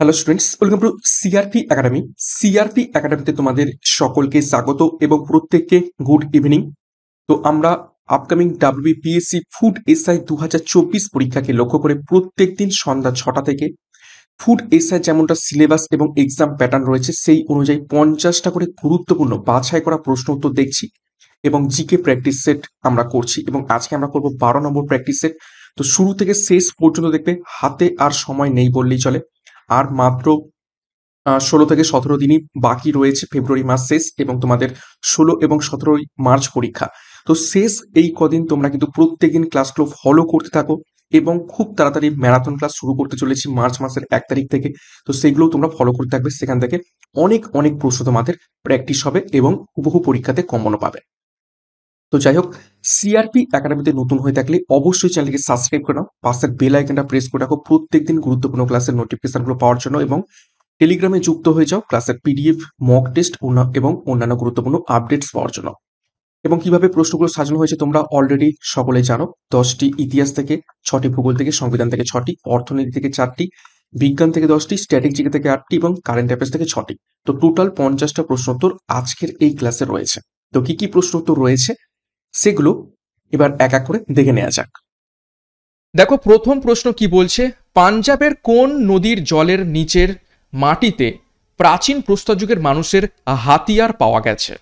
Hello students, welcome to CRP academy. CRP একাডেমিতে তোমাদের সকলকে স্বাগত এবং প্রত্যেককে গুড ইভিনিং। তো আমরা আপকামিং ডাব্লিউবিপিএসসি ফুড এসআই 2024 পরীক্ষাকে লক্ষ্য করে প্রত্যেক দিন সন্ধ্যা 6টা থেকে ফুড এসআই যেমনটা সিলেবাস এবং এক্সাম প্যাটার্ন রয়েছে সেই অনুযায়ী 50টা করে গুরুত্বপূর্ণ বাছাই করা প্রশ্ন উত্তর দেখছি এবং জিকে প্র্যাকটিস সেট আমরা করছি এবং আজকে আমরা করব 12 নম্বর প্র্যাকটিস সেট। তো শুরু থেকে শেষ পর্যন্ত দেখবে, হাতে আর সময় নেই বললেই চলে। আর মাত্র 16 থেকে 17 দিনই বাকি রয়েছে ফেব্রুয়ারি মাস শেষ এবং তোমাদের 16 এবং 17 মার্চ পরীক্ষা। তো শেষ এই কদিন তোমরা কিন্তু প্রত্যেকদিন ক্লাসগুলো ফলো করতে থাকো এবং খুব তাড়াতাড়ি ম্যারাথন ক্লাস শুরু করতে চলেছি মার্চ মাসের 1 তারিখ থেকে। তো সেগুলো তোমরা ফলো করতে থাকবে, সেখান থেকে অনেক অনেক প্রশ্ন তোমাদের প্র্যাকটিস হবে এবং হুবহু পরীক্ষাতে কমনও পাবে। তো যাই হোক, সিআরপি একাডেমিতে নতুন হয়ে থাকলে অবশ্যই চ্যানেলকে সাবস্ক্রাইব করে নাও, পাশের বেল আইকনটা প্রেস করে রাখো প্রত্যেকদিন গুরুত্বপূর্ণ ক্লাসের নোটিফিকেশনগুলো পাওয়ার জন্য এবং টেলিগ্রামে যুক্ত হয়ে যাও ক্লাসের পিডিএফ, মক টেস্ট এবং অন্যান্য গুরুত্বপূর্ণ আপডেটস পাওয়ার জন্য। এবং কিভাবে প্রশ্নগুলো সাজানো হয়েছে তোমরা অলরেডি সকলে জানো। 10টি ইতিহাস থেকে, 6টি ভূগোল থেকে, সংবিধান থেকে 6টি, অর্থনীতি থেকে 4টি, বিজ্ঞান থেকে 10টি, স্ট্যাটিক থেকে 8টি এবং কারেন্ট অ্যাফেয়ার্স থেকে 6টি। তো টোটাল 50টা প্রশ্ন উত্তর আজকের এই ক্লাসে রয়েছে। তো কি কি প্রশ্ন উত্তর রয়েছে সেগুলো এবার এক এক করে দেখে নেওয়া যাক। দেখো, প্রথম প্রশ্ন কি বলছে? পাঞ্জাবের কোন নদীর জলের নিচের মাটিতে প্রাচীন প্রস্তর যুগের মানুষের হাতিয়ার পাওয়া গেছে?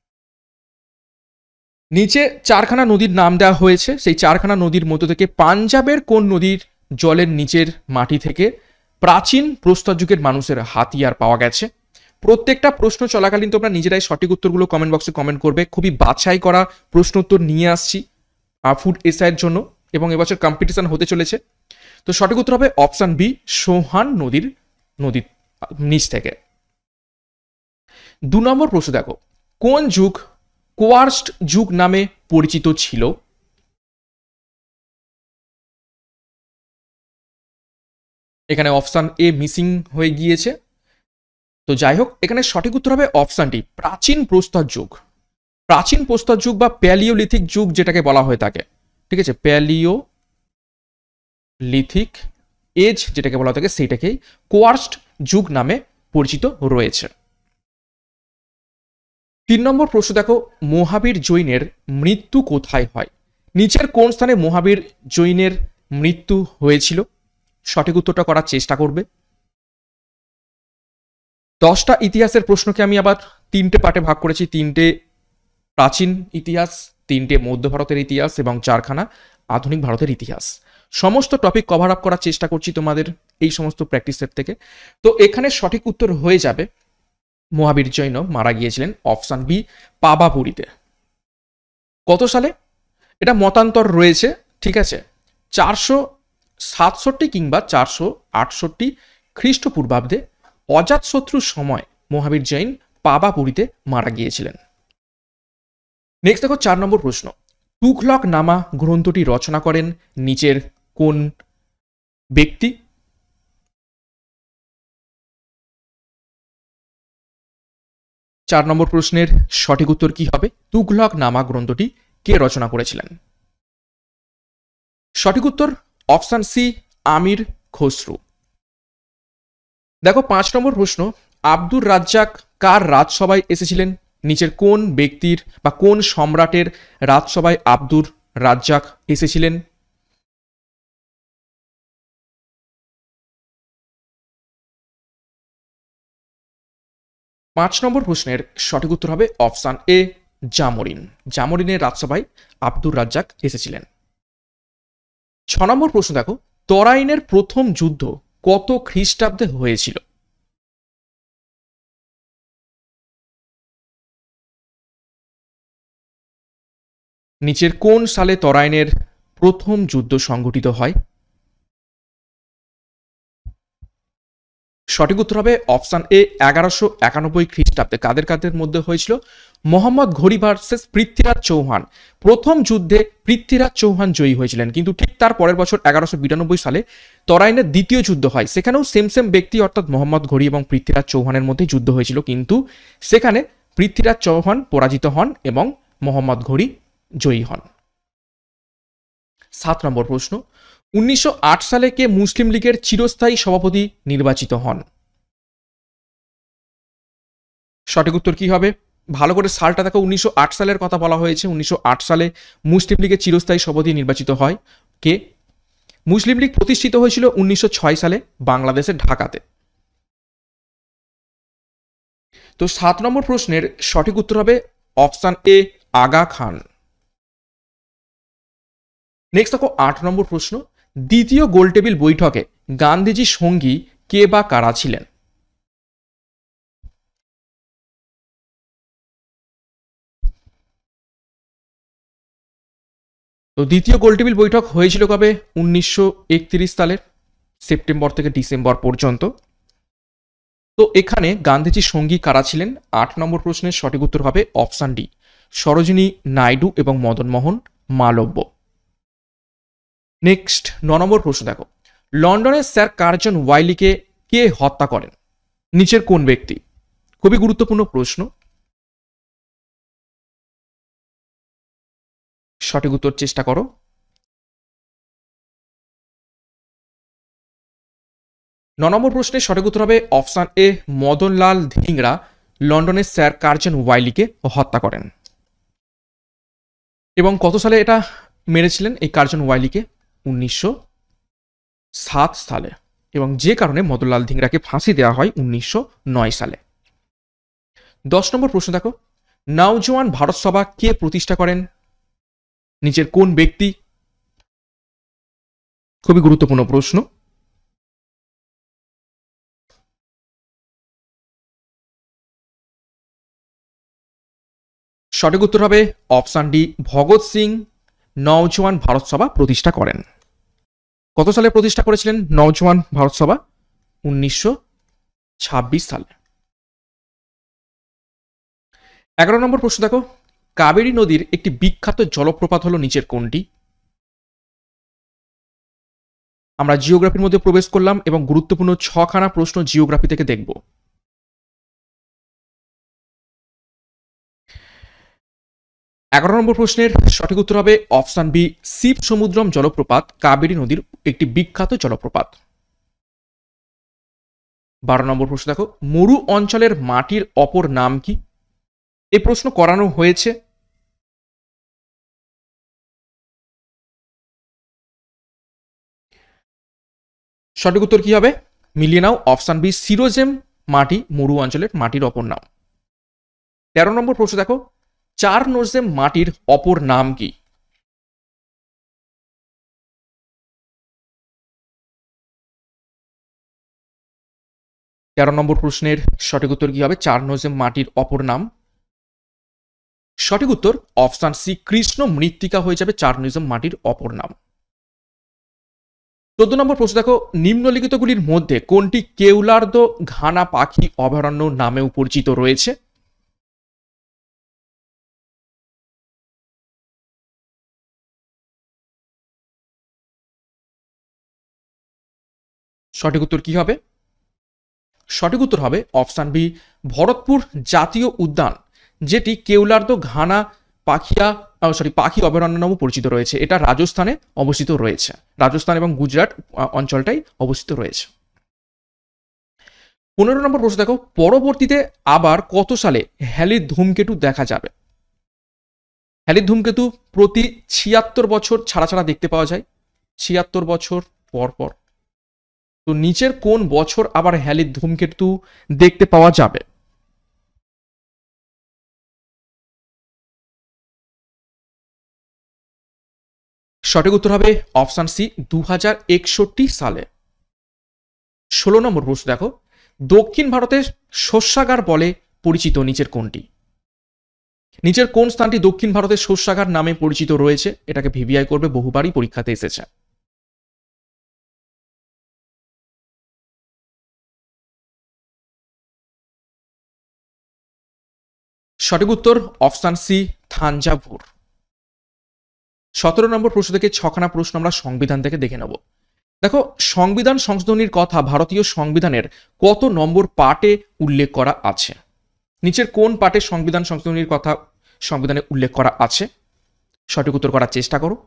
নিচে চারখানা নদীর নাম দেওয়া হয়েছে, সেই চারখানা নদীর মধ্য থেকে পাঞ্জাবের কোন নদীর জলের নিচের মাটি থেকে প্রাচীন প্রস্তর যুগের মানুষের হাতিয়ার পাওয়া গেছে? প্রত্যেকটা প্রশ্ন চলাকালীন তোমরা নিজেরাই সঠিক উত্তরগুলো কমেন্ট বক্সে কমেন্ট করবে। খুবই বাছাই করা প্রশ্ন উত্তর নিয়ে আসছি ফুড এসআইয়ের জন্য এবং এবছর কম্পিটিশন হতে চলেছে। তো সঠিক উত্তর হবে অপশন বি, সোহান নদীর নিচ থেকে। 2 নম্বর প্রশ্ন দেখো, কোন যুগ কোয়ার্স্ট যুগ নামে পরিচিত ছিল? এখানে অপশন এ মিসিং হয়ে গিয়েছে। তো যাই হোক, এখানে সঠিক উত্তর হবে অপশনটি প্রাচীন প্রস্তর যুগ। প্রাচীন প্রস্তর যুগ বা প্যালিওলিথিক যুগ যেটাকে বলা হয়ে থাকে, ঠিক আছে, প্যালিওলিথিক এজ যেটাকে বলা হয়ে থাকে সেইটাকেই কোয়ার্স্ট যুগ নামে পরিচিত রয়েছে। 3 নম্বর প্রশ্ন দেখো, মহাবীর জৈনের মৃত্যু কোথায় হয়? নিচের কোন স্থানে মহাবীর জৈনের মৃত্যু হয়েছিল? সঠিক উত্তরটা করার চেষ্টা করবে। 10টা ইতিহাসের প্রশ্নকে আমি আবার 3টে পার্টে ভাগ করেছি। 3টে প্রাচীন ইতিহাস, 3টে মধ্য ভারতের ইতিহাস এবং 4খানা আধুনিক ভারতের ইতিহাস। সমস্ত টপিক কভার আপ করার চেষ্টা করছি তোমাদের এই সমস্ত প্র্যাকটিস সেট থেকে। তো এখানে সঠিক উত্তর হয়ে যাবে মহাবীর জৈন মারা গিয়েছিলেন অপশন বি, পাবাপুরীতে। কত সালে? এটা মতান্তর রয়েছে, ঠিক আছে। 467 কিংবা 468 খ্রিস্টপূর্বাব্দে অজাতশত্রুর সময় মহাবীর জৈন পাবাপুরীতে মারা গিয়েছিলেন। নেক্সট দেখো 4 নম্বর প্রশ্ন, তুঘলক নামা গ্রন্থটি রচনা করেন নিচের কোন ব্যক্তি? চার নম্বর প্রশ্নের সঠিক উত্তর কি হবে? তুঘলক নামা গ্রন্থটি কে রচনা করেছিলেন? সঠিক উত্তর অপশন সি, আমির খসরু। দেখো 5 নম্বর প্রশ্ন, আব্দুর রাজ্জাক কার রাজসভায় এসেছিলেন? নিচের কোন ব্যক্তির বা কোন সম্রাটের রাজসভায় আব্দুর রাজ্জাক এসেছিলেন? পাঁচ নম্বর প্রশ্নের সঠিক উত্তর হবে অপশন এ, জামরিন। জামরিনের রাজসভায় আব্দুর রাজ্জাক এসেছিলেন। 6 নম্বর প্রশ্ন দেখো, তরাইনের প্রথম যুদ্ধ কত খ্রিস্টাব্দে হয়েছিল? নিচের কোন সালে তরাইনের প্রথম যুদ্ধ সংঘটিত হয়? সঠিক উত্তর হবে অপশন এ, 1191 খ্রিস্টাব্দে। কাদের কাদের মধ্যে হয়েছিল? মোহাম্মদ ঘড়ি ভার্সেস পৃথ্বীরাজ চৌহান। প্রথম যুদ্ধে পৃথ্বীরাজ চৌহান জয়ী হয়েছিলেন, কিন্তু ঠিক তার পরের বছর 1192 সালে তরাইনের দ্বিতীয় যুদ্ধ হয়। সেখানেও সেম ব্যক্তি অর্থাৎ মোহাম্মদ ঘড়ি এবং পৃথ্বীরাজ চৌহানের মধ্যে যুদ্ধ হয়েছিল, কিন্তু সেখানে পৃথ্বীরাজ চৌহান পরাজিত হন এবং মোহাম্মদ ঘড়ি জয়ী হন। 7 নম্বর প্রশ্ন, 1908 সালে কে মুসলিম লীগের চিরস্থায়ী সভাপতি নির্বাচিত হন? সঠিক উত্তর কি হবে? ভালো করে সালটা দেখো, 1908 সালের কথা বলা হয়েছে। 1908 সালে মুসলিম লীগের চিরস্থায়ী সভাপতি নির্বাচিত হয় কে? মুসলিম লীগ প্রতিষ্ঠিত হয়েছিল 1906 সালে বাংলাদেশের ঢাকাতে। তো 7 নম্বর প্রশ্নের সঠিক উত্তর হবে অপশন এ, আগা খান। নেক্সট দেখো 8 নম্বর প্রশ্ন, দ্বিতীয় গোলটেবিল বৈঠকে গান্ধীজি সঙ্গী কে বা কারা ছিলেন? তো দ্বিতীয় গোলটেবিল বৈঠক হয়েছিল কবে? 1931 সালের সেপ্টেম্বর থেকে ডিসেম্বর পর্যন্ত। তো এখানে গান্ধীজির সঙ্গী কারা ছিলেন? 8 নম্বর প্রশ্নের সঠিক উত্তর হবে অপশন ডি, সরোজিনী নাইডু এবং মদনমোহন মালব্য। নেক্সট 9 নম্বর প্রশ্ন দেখো, লন্ডনের স্যার কার্জন ওয়াইলিকে কে হত্যা করেন? নিচের কোন ব্যক্তি? খুবই গুরুত্বপূর্ণ প্রশ্ন। সঠিক উত্তর চেষ্টা করো। ন নম্বর প্রশ্নের সঠিক উত্তর হবে অপশন এ, মদনলাল ধিংরা লন্ডনের স্যার কার্জন ওয়াইলিকে হত্যা করেন। এবং কত সালে এটা মেরেছিলেন এই কার্জন ওয়াইলিকে? 1907 সালে। এবং যে কারণে মদনলাল ধিংরাকে ফাঁসি দেওয়া হয় 1909 সালে। 10 নম্বর প্রশ্ন দেখো, নওজোয়ান ভারত সভা কে প্রতিষ্ঠা করেন? নিচের কোন ব্যক্তি? খুবই গুরুত্বপূর্ণ প্রশ্ন। সঠিক উত্তর হবে অপশন ডি, ভগৎ সিং নওজোয়ান ভারত সভা প্রতিষ্ঠা করেন। কত সালে প্রতিষ্ঠা করেছিলেন নওজোয়ান ভারত সভা? 1926 সালে। 11 নম্বর প্রশ্ন দেখো, কাবেরী নদীর একটি বিখ্যাত জলপ্রপাত হলো নিচের কোনটি? আমরা জিওগ্রাফির মধ্যে প্রবেশ করলাম এবং গুরুত্বপূর্ণ 6খানা প্রশ্ন জিওগ্রাফি থেকে দেখব। 11 নম্বর প্রশ্নের সঠিক উত্তর হবে অপশন বি, শিব সমুদ্রম জলপ্রপাত কাবেরী নদীর একটি বিখ্যাত জলপ্রপাত। 12 নম্বর প্রশ্ন দেখো, মরু অঞ্চলের মাটির অপর নাম কি? এই প্রশ্ন করানো হয়েছে। সঠিক উত্তর কি হবে? মিলিয়ে নাও, অপশন বি, সিরোজেম মাটি মরু অঞ্চলের মাটির অপর নাম। 13 নম্বর প্রশ্ন দেখো, চার নোজেম মাটির অপর নাম কি? তেরো নম্বর প্রশ্নের সঠিক উত্তর কি হবে? চার নোজেম মাটির অপর নাম। সঠিক উত্তর অপশন সি, কৃষ্ণ মৃত্তিকা হয়ে যাবে চার নোজেম মাটির অপর নাম। 14 নম্বর প্রশ্ন দেখো, নিম্নলিখিতগুলির মধ্যে কোনটি কেউলার্দ ঘানা পাখি অভয়ারণ্য নামেও পরিচিত রয়েছে? সঠিক উত্তর কি হবে? সঠিক উত্তর হবে অপশন বি, ভরতপুর জাতীয় উদ্যান, যেটি কেউলার্দ ঘানা পাখিয়া পাখি অভয়ারণ্য নামে পরিচিত রয়েছে। এটা রাজস্থানে অবস্থিত রয়েছে। রাজস্থান এবং গুজরাট অঞ্চলটাই অবস্থিত রয়েছে। 15 নম্বর প্রশ্ন দেখো, পরবর্তীতে আবার কত সালে হ্যালির ধূমকেতু দেখা যাবে? হ্যালির ধূমকেতু প্রতি 76 বছর ছাড়া ছাড়া দেখতে পাওয়া যায়। 76 বছর পর পর। তো নিচের কোন বছর আবার হ্যালির ধূমকেতু দেখতে পাওয়া যাবে? সঠিক উত্তর হবে অপশন সি, 2061 সালে। 16 নম্বর প্রশ্ন দেখো, দক্ষিণ ভারতের শস্যাগার বলে পরিচিত নিচের কোনটি? নিচের কোন স্থানটি দক্ষিণ ভারতের শস্যাগার নামে পরিচিত রয়েছে? এটাকে ভিভিআই করবে, বহুবারই পরীক্ষাতে এসেছে। সঠিক উত্তর অপশন সি, থাঞ্জাভুর। 17 নম্বর প্রশ্ন থেকে 6খানা প্রশ্ন আমরা সংবিধান থেকে দেখে নেব। দেখো, সংবিধান সংশোধনীর কথা ভারতীয় সংবিধানের কত নম্বর পার্টে উল্লেখ করা আছে? নিচের কোন পার্টে সংবিধান সংশোধনীর কথা সংবিধানে উল্লেখ করা আছে? সঠিক উত্তর করার চেষ্টা করো।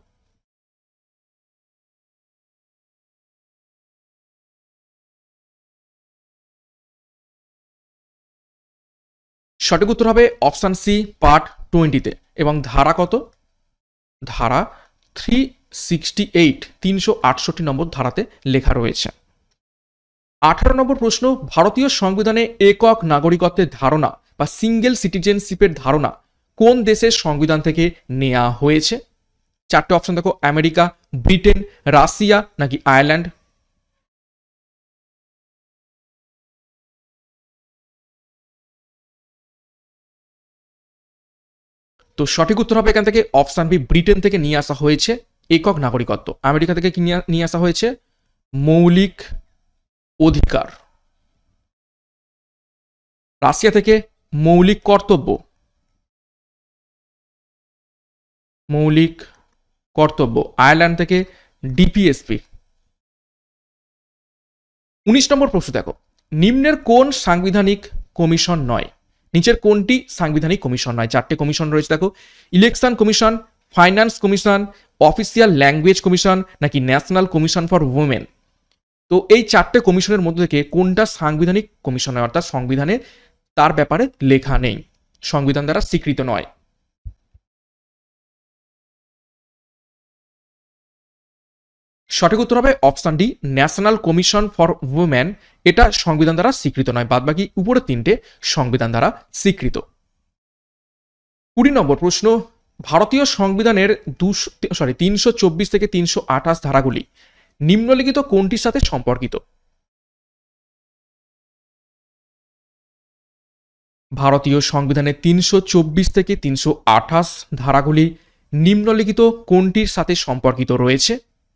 সঠিক উত্তর হবে অপশান সি পার্ট 20-তে। এবং ধারা কত? ধারা 368, 368 নম্বর ধারাতে লেখা রয়েছে। 18 নম্বর প্রশ্ন, ভারতীয় সংবিধানে একক নাগরিকত্বের ধারণা বা সিঙ্গেল সিটিজেনশিপের ধারণা কোন দেশের সংবিধান থেকে নেওয়া হয়েছে? চারটে অপশন দেখো, আমেরিকা, ব্রিটেন, রাশিয়া নাকি আয়ারল্যান্ড। তো সঠিক উত্তর হবে এখান থেকে অপশন বি, ব্রিটেন থেকে নিয়ে আসা হয়েছে একক নাগরিকত্ব। আমেরিকা থেকে কি নিয়ে আসা হয়েছে? মৌলিক অধিকার। রাশিয়া থেকে মৌলিক কর্তব্য। মৌলিক কর্তব্য। আয়ারল্যান্ড থেকে ডিপিএসপি। 19 নম্বর প্রশ্ন দেখো, নিম্নের কোন সাংবিধানিক কমিশন নয়? নিচের কোনটি সাংবিধানিক কমিশন নয়? চারটে কমিশন রয়েছে দেখো, election commission, finance commission, official language commission নাকি ন্যাশনাল কমিশন ফর উইমেন। তো এই চারটে কমিশনের মধ্যে থেকে কোনটা সাংবিধানিক কমিশন নয়, অর্থাৎ সংবিধানে তার ব্যাপারে লেখা নেই, সংবিধান দ্বারা স্বীকৃত নয়? সঠিক উত্তর হবে option D, national commission for women. এটা সংবিধান দ্বারা স্বীকৃত নয়, বাদবাকি উপরে তিনটে সংবিধান দ্বারা স্বীকৃত। 20 নম্বর প্রশ্ন, ভারতীয় সংবিধানের 324 থেকে 328 ধারাগুলি নিম্নলিখিত কোনটির সাথে সম্পর্কিত? ভারতীয় সংবিধানের 324 থেকে 328 ধারাগুলি নিম্নলিখিত কোনটির সাথে সম্পর্কিত রয়েছে?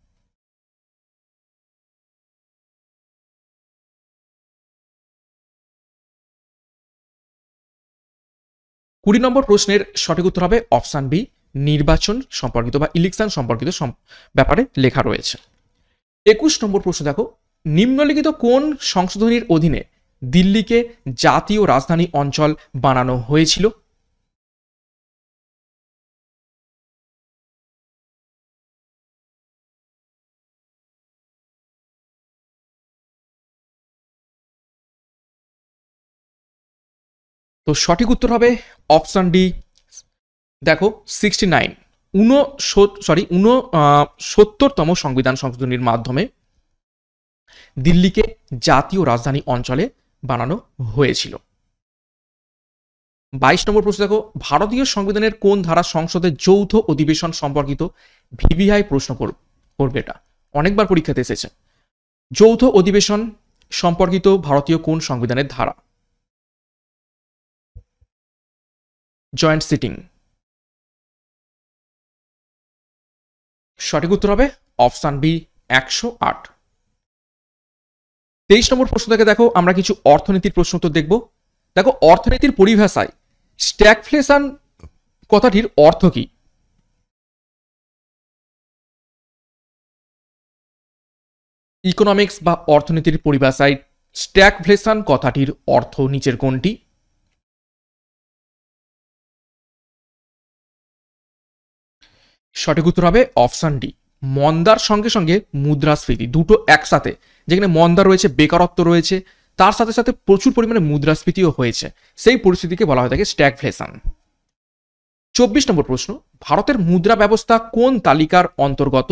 কুড়ি নম্বর প্রশ্নের সঠিক উত্তর হবে অপশন বি, নির্বাচন সম্পর্কিত বা ইলেকশন সম্পর্কিত ব্যাপারে লেখা রয়েছে। 21 নম্বর প্রশ্ন দেখো, নিম্নলিখিত কোন সংশোধনীর অধীনে দিল্লিকে জাতীয় রাজধানী অঞ্চল বানানো হয়েছিল? তো সঠিক উত্তর হবে অপশন ডি, দেখো 69, 70তম সংবিধান সংশোধনীর মাধ্যমে দিল্লিকে জাতীয় রাজধানী অঞ্চলে বানানো হয়েছিল। 22 নম্বর প্রশ্ন দেখো, ভারতীয় সংবিধানের কোন ধারা সংসদের যৌথ অধিবেশন সম্পর্কিত? ভিভিআই প্রশ্ন করবে, এটা অনেকবার পরীক্ষাতে এসেছে। যৌথ অধিবেশন সম্পর্কিত ভারতীয় কোন সংবিধানের ধারা? Joint sitting. সঠিক উত্তর হবে অপশন বি, 108। 23 নম্বর প্রশ্ন থেকে দেখো, আমরা কিছু অর্থনীতির প্রশ্ন উত্তর দেখব। দেখো, অর্থনীতির পরিভাষায় স্ট্যাগফ্লেশন কথাটির অর্থ কি? ইকোনমিক্স বা অর্থনীতির পরিভাষায় স্ট্যাগফ্লেশন কথাটির অর্থ নিচের কোনটি? সঠিক উত্তর হবে অপশন ডি, মন্দার সঙ্গে সঙ্গে মুদ্রাস্ফীতি, দুটো একসাথে, যেখানে মন্দা রয়েছে, বেকারত্ব রয়েছে, তার সাথে সাথে প্রচুর পরিমাণে মুদ্রাস্ফীতিও হয়েছে, সেই পরিস্থিতিকে বলা হয়ে থাকে স্ট্যাগফ্লেশন। 24 নম্বর প্রশ্ন, ভারতের মুদ্রা ব্যবস্থা কোন তালিকার অন্তর্গত?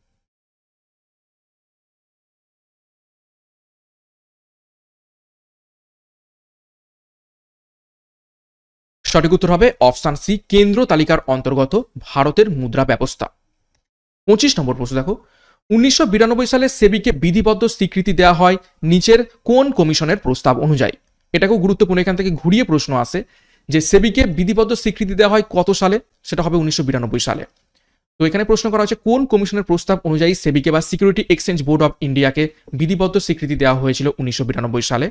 সঠিক উত্তর হবে অপশন সি, কেন্দ্র তালিকার অন্তর্গত ভারতের মুদ্রা ব্যবস্থা। 25 নম্বর প্রশ্ন দেখো, 1992 সালে সেবিকে বিধিবদ্ধ স্বীকৃতি দেওয়া হয় নিচের কোন কমিশনের প্রস্তাব অনুযায়ী? এটাকেও গুরুত্বপূর্ণ, এখান থেকে ঘুরিয়ে প্রশ্ন আসে যে সেবিকে বিধিবদ্ধ স্বীকৃতি দেওয়া হয় কত সালে? সেটা হবে 1992 সালে। তো এখানে প্রশ্ন করা হচ্ছে কোন কমিশনের প্রস্তাব অনুযায়ী সেবিকে বা সিকিউরিটি এক্সচেঞ্জ বোর্ড অফ ইন্ডিয়াকে বিধিবদ্ধ স্বীকৃতি দেওয়া হয়েছিল 1992 সালে?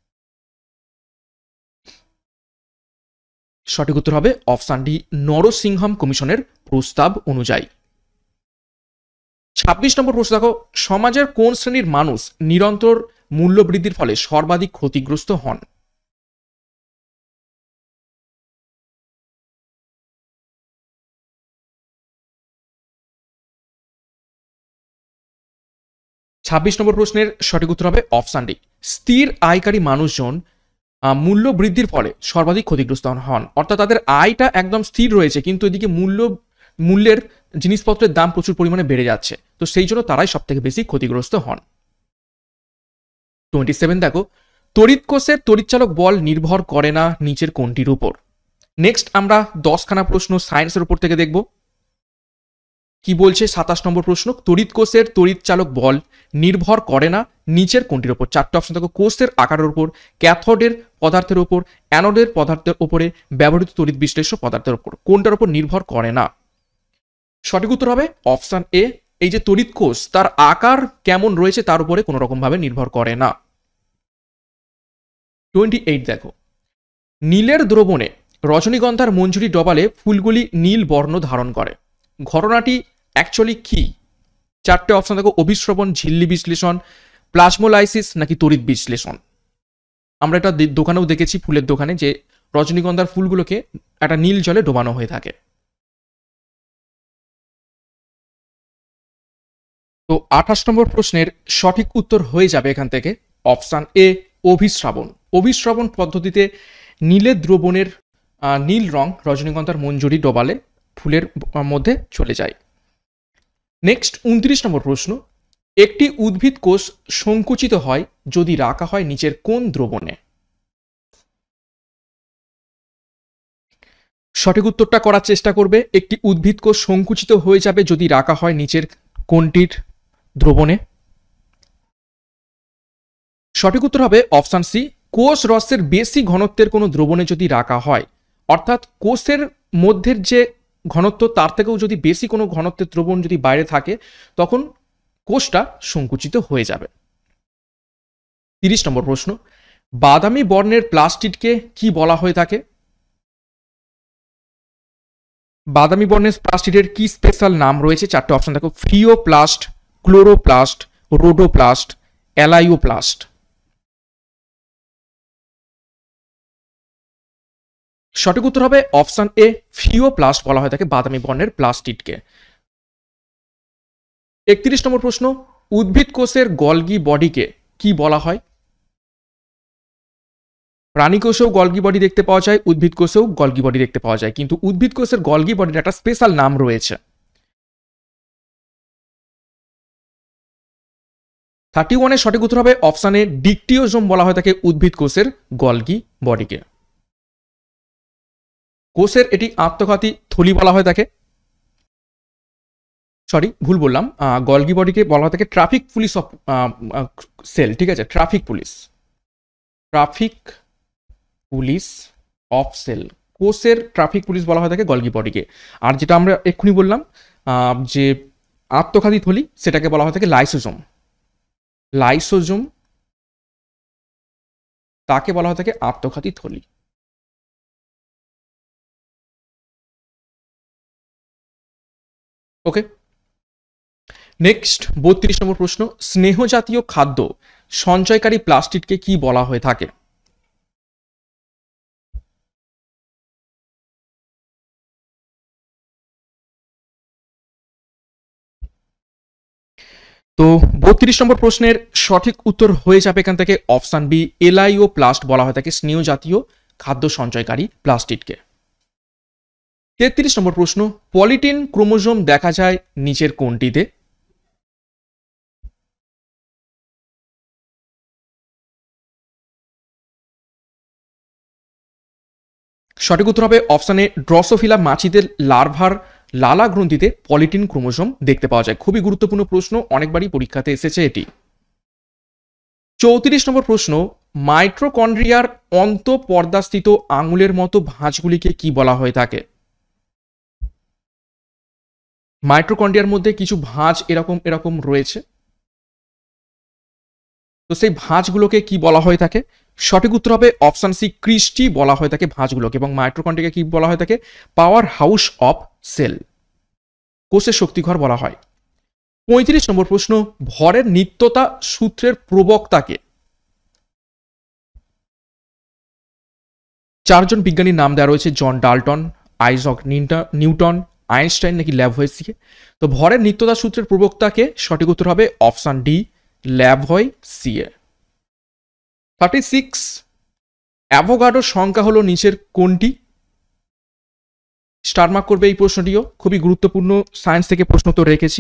সঠিক উত্তর হবে অপশন ডি, নরসিংহম কমিশনের প্রস্তাব অনুযায়ী। 26 নম্বর প্রশ্ন দেখো, সমাজের কোন শ্রেণীর মানুষ নিরন্তর মূল্যবৃদ্ধির ফলে সর্বাধিক ক্ষতিগ্রস্ত হন? ছাব্বিশ নম্বর প্রশ্নের সঠিক উত্তর হবে অপশন ডি, স্থির আয়কারী মানুষজন মূল্য বৃদ্ধির ফলে সর্বাধিক ক্ষতিগ্রস্ত হন, অর্থাৎ তাদের আয়টা একদম স্থির রয়েছে কিন্তু এদিকে মূল্যের জিনিসপত্রের দাম প্রচুর পরিমাণে বেড়ে যাচ্ছে, তো সেই জন্য তারাই সব থেকে বেশি ক্ষতিগ্রস্ত হন। 27 দেখো, তড়িৎ কোষের তড়িৎচালক বল নির্ভর করে না নিচের কোনটির উপর। নেক্সট আমরা 10খানা প্রশ্ন সায়েন্সের উপর থেকে দেখব। কি বলছে 27 নম্বর প্রশ্ন, তড়িৎ কোষের তড়িৎচালক বল নির্ভর করে না নিচের কোনটির উপর। 4টে অপশন দেখো, কোষের আকারের উপর, ক্যাথোডের পদার্থের উপর, অ্যানোডের পদার্থের উপরে, ব্যবহৃত তড়িৎ বিশ্লেষ্য পদার্থের উপর। কোনটার উপর নির্ভর করে না? সঠিক উত্তর হবে অপশন এ, এই যে তড়িৎ কোষ তার আকার কেমন রয়েছে তার উপরে কোনো রকম ভাবে নির্ভর করে না। 28 দেখো, নীলের দ্রবণে রজনীগন্ধার মঞ্জুরি ডবালে ফুলগুলি নীল বর্ণ ধারণ করে, ঘটনাটি অ্যাকচুয়ালি কি? 4টে অপশন দেখো, অভিশ্রবণ, ঝিল্লি বিশ্লেষণ, প্লাজমোলাইসিস নাকি তড়িৎ বিশ্লেষণ। আমরা এটা দোকানেও দেখেছি, ফুলের দোকানে, যে রজনীগন্ধার ফুলগুলোকে একটা নীল জলে ডোবানো হয়ে থাকে। তো 28 নম্বর প্রশ্নের সঠিক উত্তর হয়ে যাবে এখান থেকে অপশন এ, অভিশ্রাবণ। অভিশ্রাবণ পদ্ধতিতে নীলের দ্রবণের নীল রং রজনীগন্ধার মঞ্জুরি ডোবালে ফুলের মধ্যে চলে যায়। নেক্সট 29 নম্বর প্রশ্ন, একটি উদ্ভিদ কোষ সংকুচিত হয় যদি রাখা হয় নিচের কোন দ্রবণে? সঠিক উত্তরটা করার চেষ্টা করবে। একটি উদ্ভিদ কোষ সংকুচিত হয়ে যাবে যদি রাখা হয় নিচের কোনটির দ্রবণে? সঠিক উত্তর হবে অপশন সি, কোষ রসের বেশি ঘনত্বের কোনো দ্রবণে যদি রাখা হয়, অর্থাৎ কোষের মধ্যের যে ঘনত্ব তার থেকেও যদি বেশি কোনো ঘনত্বের দ্রবণ যদি বাইরে থাকে তখন কোষটা সংকুচিত হয়ে যাবে। 30 নম্বর প্রশ্ন, বাদামি বর্ণের প্লাস্টিডকে কি বলা হয়ে থাকে? বাদামি বর্ণের প্লাস্টিডের কি স্পেশাল নাম রয়েছে? 4টে অপশন দেখো, ফ্রিওপ্লাস্ট, ক্লোরোপ্লাস্ট, রোডোপ্লাস্ট, অ্যালাইওপ্লাস্ট। সঠিক উত্তর হবে অপশন এ, ফিওপ্লাস্ট বলা হয়ে থাকে বাদামি বর্ণের প্লাস্টিডকে। 31 নম্বর প্রশ্ন, উদ্ভিদ কোষের গলগি বডিকে কি বলা হয়? প্রাণী কোষেও গলগি বডি দেখতে পাওয়া যায়, উদ্ভিদ কোষেও গলগি বডি দেখতে পাওয়া যায়, কিন্তু উদ্ভিদ কোষের গলগি বডির একটা স্পেশাল নাম রয়েছে। 31 সঠিক উত্তর হবে অপশন এ, ডিকটিওজোম বলা হয়ে থাকে উদ্ভিদ কোষের গলগি বডিকে। কোষের এটি আত্মঘাতী থলি বলা হয়ে থাকে, সরি ভুল বললাম, গলগি বডিকে বলা হয়ে থাকে ট্রাফিক পুলিশ অফ সেল, ঠিক আছে, ট্রাফিক পুলিশ অফ সেল। কোষের ট্রাফিক পুলিশ বলা হয়ে থাকে গলগি বডিকে। আর যেটা আমরা এক্ষুনি বললাম যে আত্মঘাতী থলি, সেটাকে বলা হয়ে থাকে লাইসোজোম, তাকে বলা হয়ে থাকে আত্মঘাতী থলি। ওকে, নেক্সট 32 নম্বর প্রশ্ন, স্নেহ জাতীয় খাদ্য সঞ্চয়কারী প্লাস্টিডকে কি বলা হয়ে থাকে? তো 32 নম্বর প্রশ্নের সঠিক উত্তর হয়ে যাবে এখান থেকে অপশন বি, এলাইওপ্লাস্ট বলা হয়ে থাকে স্নেহ জাতীয় খাদ্য সঞ্চয়কারী প্লাস্টিডকে। 33 নম্বর প্রশ্ন, পলিটিন ক্রোমোজোম দেখা যায় নিচের কোনটিতে? সঠিক উত্তর হবে অপশন এ, ড্রসোফিলা মাছিদের লার্ভার লালা গ্রন্থিতে পলিটিন ক্রোমোজোম দেখতে পাওয়া যায়। খুবই গুরুত্বপূর্ণ প্রশ্ন, অনেকবারই পরীক্ষাতে এসেছে এটি। 34 নম্বর প্রশ্ন, মাইটোকন্ড্রিয়ার অন্তঃপর্দাস্থিত আঙুলের মতো ভাঁজগুলিকে কি বলা হয়ে থাকে? মাইটোকন্ড্রিয়ার মধ্যে কিছু ভাঁজ এরকম এরকম রয়েছে, তো সেই ভাঁজগুলোকে কি বলা হয়ে থাকে? সঠিক উত্তর হবে অপশন সি, ক্রিস্টি বলা হয়ে থাকে ভাঁজগুলোকে। এবং মাইটোকন্ড্রিয়াকে কি বলা হয়ে থাকে? পাওয়ার হাউস অফ সেল, কোষের শক্তিঘর বলা হয়। 35 নম্বর প্রশ্ন, ভরের নিত্যতা সূত্রের প্রবক্তাকে? 4জন বিজ্ঞানীর নাম দেওয়া রয়েছে, John Dalton, Isaac Newton, Einstein নাকি ল্যাভয়েসিয়ে। তো ভরের নিত্যতা সূত্রের প্রবক্তাকে? সঠিক উত্তর হবে অপশন ডি, ল্যাভয়েসিয়ে। 36 অ্যাভোগাড্রোর সংখ্যা হলো নিচের কোনটি? স্টার মার্ক করবে এই প্রশ্নটিও, খুবই গুরুত্বপূর্ণ, সায়েন্স থেকে প্রশ্ন তো রেখেছি।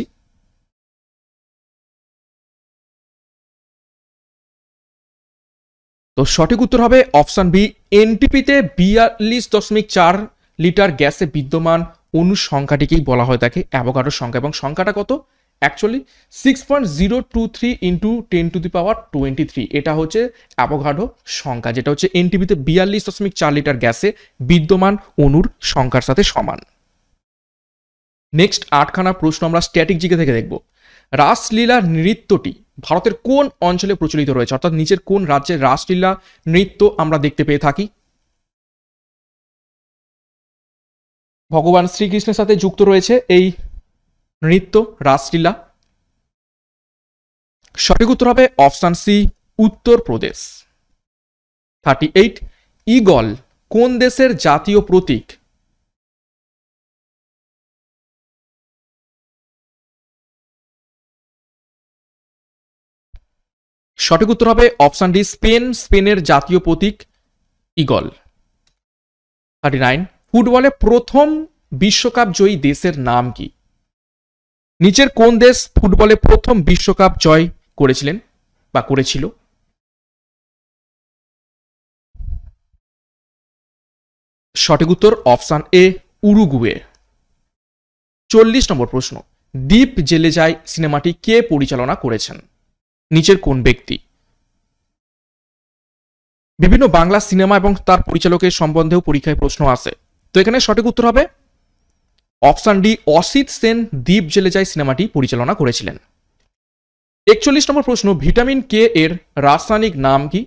তো সঠিক উত্তর হবে অপশন বি, এনটিপিতে 42.4 লিটার গ্যাসে বিদ্যমান অণুর সংখ্যাটিকেই বলা হয় থাকে অ্যাভোগাড্রোর সংখ্যা, এবং সংখ্যাটা কত? অ্যাকচুয়ালি 6.023 ইন্টু 10⁻23, এটা হচ্ছে অ্যাভোগাড্রো সংখ্যা, যেটা হচ্ছে এনটিপিতে 42.4 লিটার গ্যাসে বিদ্যমান অণুর সংখ্যার সাথে সমান। নেক্সট 8খানা প্রশ্ন আমরা স্ট্যাটিক জিকে থেকে দেখব। রাসলীলা নৃত্যটি ভারতের কোন অঞ্চলে প্রচলিত রয়েছে, অর্থাৎ নিচের কোন রাজ্যে রাসলীলা নৃত্য আমরা দেখতে পেয়ে থাকি? ভগবান শ্রীকৃষ্ণের সাথে যুক্ত রয়েছে এই নৃত্য, রাসলীলা। সঠিক উত্তর হবে অপশন সি, উত্তরপ্রদেশ। 38, ঈগল কোন দেশের জাতীয় প্রতীক? সঠিক উত্তর হবে অপশন ডি, স্পেন। স্পেনের জাতীয় প্রতীক ঈগল। 39, ফুটবলে প্রথম বিশ্বকাপ জয়ী দেশের নাম কি? নিচের কোন দেশ ফুটবলে প্রথম বিশ্বকাপ জয় করেছিলেন বা করেছিল? সঠিক উত্তর অপশন এ, উরুগুয়ে। 40 নম্বর প্রশ্ন, দ্বীপ জেলে যায় সিনেমাটি কে পরিচালনা করেছেন? নিচের কোন ব্যক্তি? বিভিন্ন বাংলা সিনেমা এবং তার পরিচালকের সম্বন্ধেও পরীক্ষায় প্রশ্ন আসে। তো এখানে সঠিক উত্তর হবে অপশন ডি, অসিত সেন দ্বীপ জেলে যায় সিনেমাটি পরিচালনা করেছিলেন। 41 নম্বর প্রশ্ন, ভিটামিন কে এর রাসায়নিক নাম কি?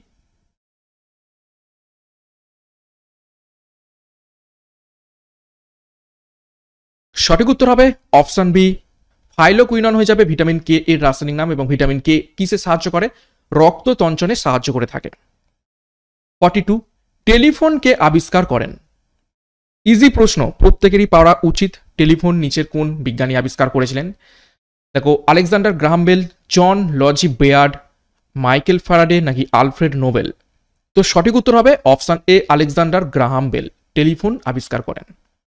সঠিক উত্তর হবে অপশন বি, ফাইলোকুইনন হয়ে যাবে ভিটামিন কে এর রাসায়নিক নাম, এবং ভিটামিন কে কিসে সাহায্য করে? রক্ত তঞ্চনে সাহায্য করে থাকে। 42, টেলিফোন কে আবিষ্কার করেন? ইজি প্রশ্ন, প্রত্যেকেরই পাওয়া উচিত। টেলিফোন নিচের কোন বিজ্ঞানী আবিষ্কার করেছিলেন? দেখো, Alexander Graham Bell, John Logie Baird, Michael Faraday নাকি আলফ্রেড নোবেল? তো সঠিক উত্তর হবে option A, Alexander Graham Bell telephone আবিষ্কার করেন।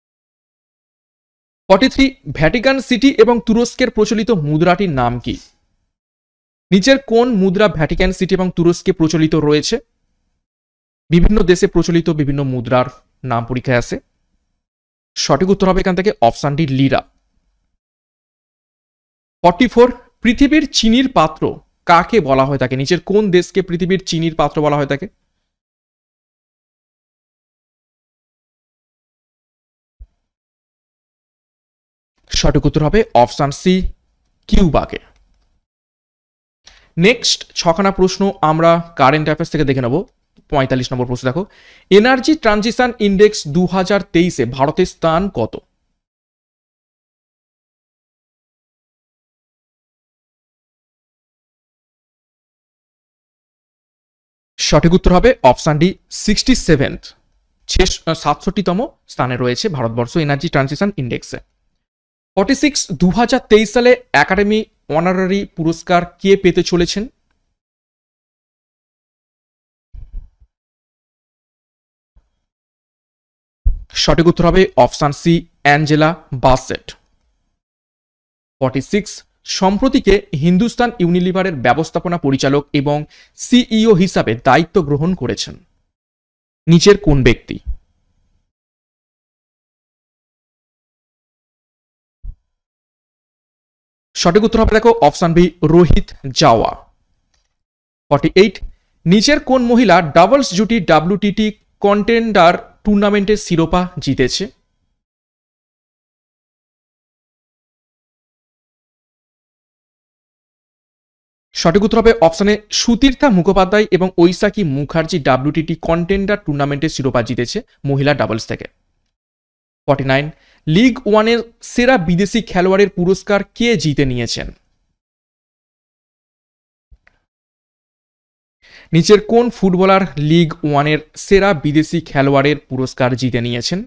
43, ভ্যাটিকান সিটি এবং তুরস্কের প্রচলিত মুদ্রাটির নাম কি? নিচের কোন মুদ্রা ভ্যাটিকান সিটি এবং তুরস্কে প্রচলিত রয়েছে? বিভিন্ন দেশে প্রচলিত বিভিন্ন মুদ্রার নাম পরীক্ষায় আসে। সঠিক উত্তর হবে এখান থেকে অপশন ডি, লিরা। 44, পৃথিবীর চিনির পাত্র কাকে বলা হয় থাকে? নিচের কোন দেশকে পৃথিবীর চিনির পাত্র বলা হয় থাকে? সঠিক উত্তর হবে অপশন সি, কিউবাকে। নেক্সট 6খানা প্রশ্ন আমরা কারেন্ট অ্যাফেয়ার্স থেকে দেখে নেব। 45 নম্বর প্রশ্ন দেখো, এনার্জি ট্রানজিশন ইন্ডেক্স 2023-এ ভারতের স্থান কত? সঠিক উত্তর হবে অপশন ডি, 67th, 67তম স্থানে রয়েছে ভারতবর্ষ এনার্জি ট্রানজিশন ইন্ডেক্সে। 46, 2023 সালে একাডেমি অনারারি পুরস্কার কে পেতে চলেছেন? সঠিক উত্তর হবে অপশন সি, অ্যাঞ্জেলা বাসেট। 46, সম্প্রতিকে হিন্দুস্তান ইউনিলিভারের ব্যবস্থাপনা পরিচালক এবং সিইও হিসাবে দায়িত্ব গ্রহণ করেছেন? নিচের কোন ব্যক্তি? সঠিক উত্তর হবে দেখো অপশন বি, রোহিত জাওয়া। 48, নিচের কোন মহিলা ডাবলস জুটি WTT কন্টেন্ডার টুর্নামেন্টের শিরোপা জিতেছে? সঠিক উত্তর হবে অপশনে সুতীর্থা মুখোপাধ্যায় এবং ঐশাকী মুখার্জি WTT কন্টেন্ডার টুর্নামেন্টের শিরোপা জিতেছে মহিলা ডাবলস থেকে। 49, লিগ ওয়ানের সেরা বিদেশি খেলোয়াড়ের পুরস্কার কে জিতে নিয়েছেন? নিচের কোন ফুটবলার লিগ ওয়ানের সেরা বিদেশি খেলোয়াড়ের পুরস্কার জিতে নিয়েছেন?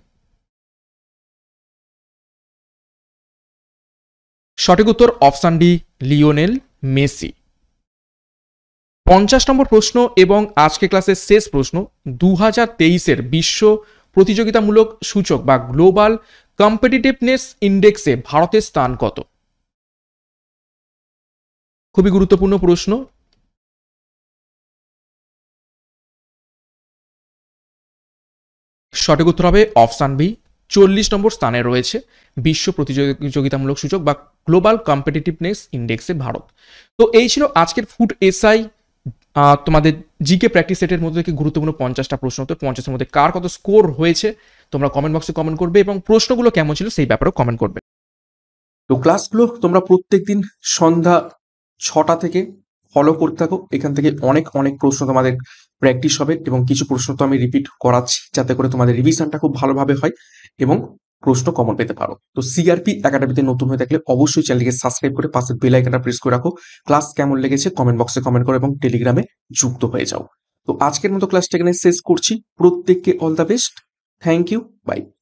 সঠিক উত্তর অপশন ডি, লিওনেল মেসি। 50 নম্বর প্রশ্ন এবং আজকে ক্লাসের শেষ প্রশ্ন, 2023-এর বিশ্ব প্রতিযোগিতামূলক সূচক বা গ্লোবাল কম্পিটিটিভনেস ইন্ডেক্সে ভারতের স্থান কত? খুবই গুরুত্বপূর্ণ প্রশ্ন। সঠিক উত্তর হবে অপশান বি, 40 নম্বর স্থানে রয়েছে বিশ্ব প্রতিযোগিতামূলক সূচক বা গ্লোবাল কম্পিটিটিভনেস ইন্ডেক্সে ভারত। তো এই ছিল আজকের ফুড এসআই তোমাদের জিকে প্র্যাকটিস সেটের মধ্যে থেকে গুরুত্বপূর্ণ 50টা প্রশ্ন। তো 50-এর মধ্যে কার কত স্কোর হয়েছে তোমরা কমেন্ট বক্সে কমেন্ট করবে এবং প্রশ্নগুলো কেমন ছিল সেই ব্যাপারেও কমেন্ট করবে। তো ক্লাসগুলো তোমরা প্রত্যেকদিন সন্ধ্যা 6টা থেকে ফলো করতে থাকো। এখান থেকে অনেক অনেক প্রশ্ন তোমাদের প্র্যাকটিস হবে এবং কিছু প্রশ্ন তো আমি রিপিট করাচ্ছি যাতে করে তোমাদের রিভিশনটা খুব ভালোভাবে হয় এবং প্রশ্ন কমন পেতে পারো। তো সিআরপি একাডেমিতে নতুন হয়ে থাকলে অবশ্যই চ্যানেলকে সাবস্ক্রাইব করে পাশে বেল আইকনটা প্রেস করে রাখো। ক্লাস কেমন লেগেছে কমেন্ট বক্সে কমেন্ট করো এবং টেলিগ্রামে যুক্ত হয়ে যাও। তো আজকের মতো ক্লাসটা এখানে শেষ করছি। প্রত্যেককে all the best. Thank you, by.